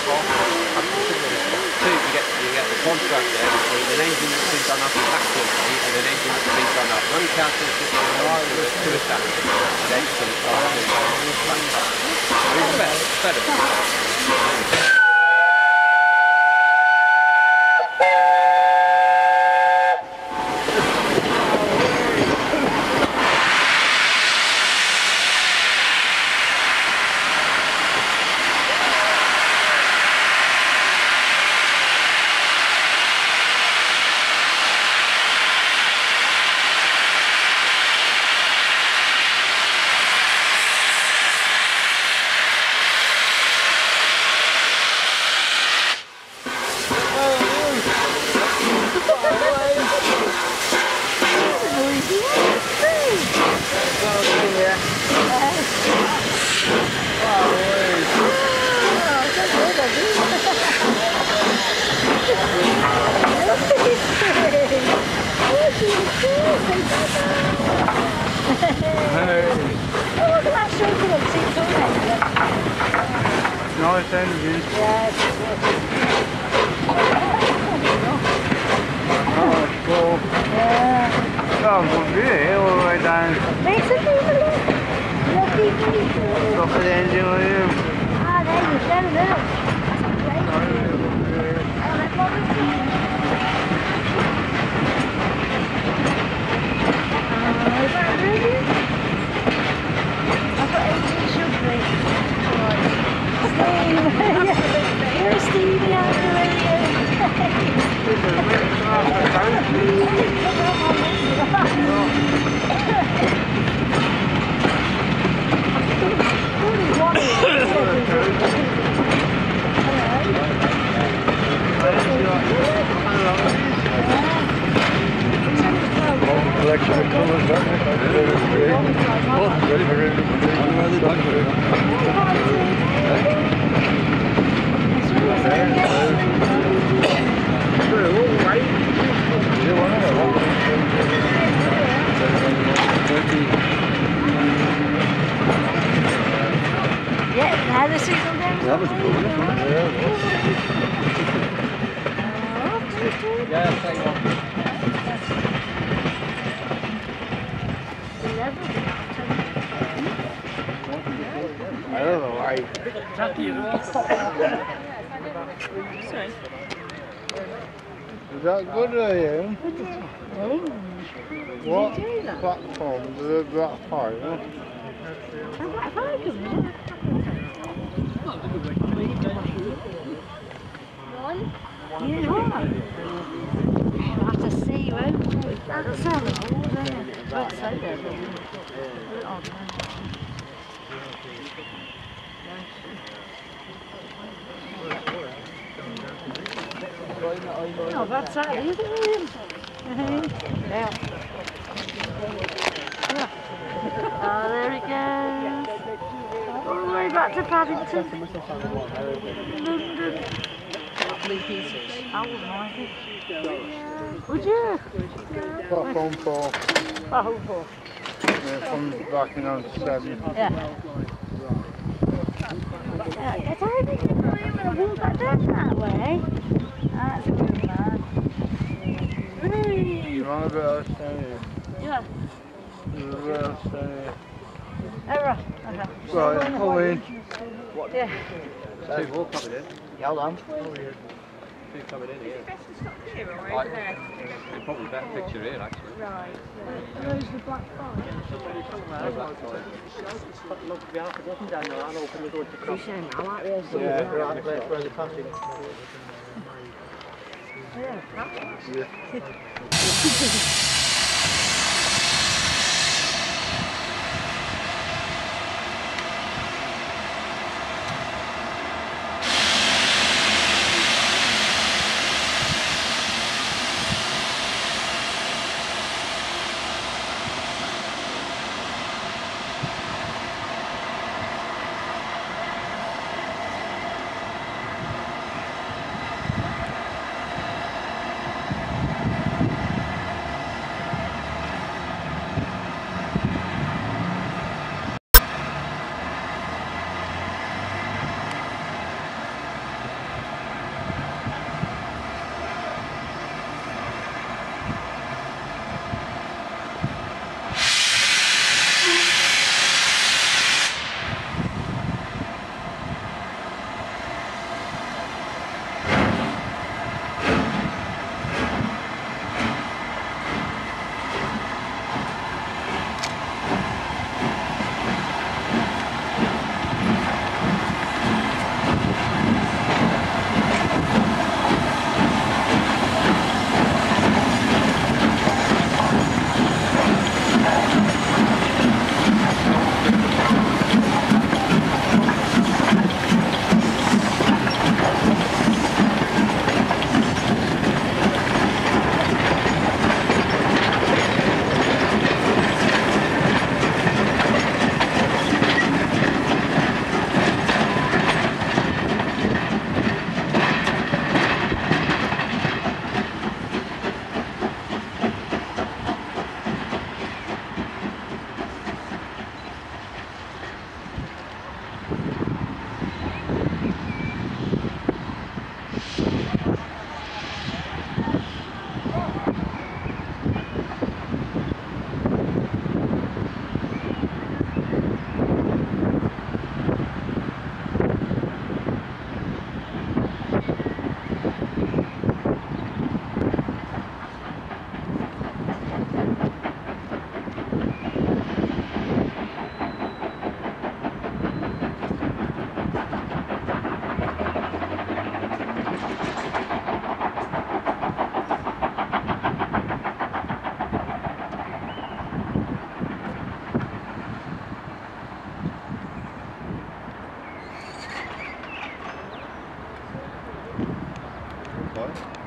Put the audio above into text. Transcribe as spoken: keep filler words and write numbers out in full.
Two, you get you get the contrast there between an engine that's been done up immaculately and an engine that's been done up. When you count this to a standard, and then you can start doing it's better. It's better. Nice engine. Yes. Oh, it's cool. Yeah. Oh, good view here all the way down. It's a people look. Lucky people. Look at the engine on you. Ah, there you go, look. That's a great view. Oh, that's what we see. Oh, is that really? That's what engine should be. Steve! You're Stevie out the radio. Collection of colours, don't they? Very, very, Yeah, now the signal goes. that was cool. Yeah, take one. I don't know why. Is that good, are you? What platform? Is it Black Five? Huh? Black Five, One? Yeah, one. We'll have to see, won't we? That's so old, isn't it? That's so good. Oh, that's that, isn't it? Yeah. Oh, there he goes. All the way back to Paddington. London. I wouldn't mind it. Would you? Platform four. Platform four. Yeah, from back in on seven. Yeah. Yeah, it's only going to walk back down that way. That's a good man. You want a bit of stay? Yeah. A bit of stay. Oh, right. Okay. Right, come in. Yeah. Two more coming in. Yeah, hold on. Two coming in here. Best to stop here or Right. over there? Probably better picture here, actually. Right. Where's the black fire? No black side. Look, we have to go down there and open the door to cross. I like this. Yeah, Right place where the passing. Yeah. right?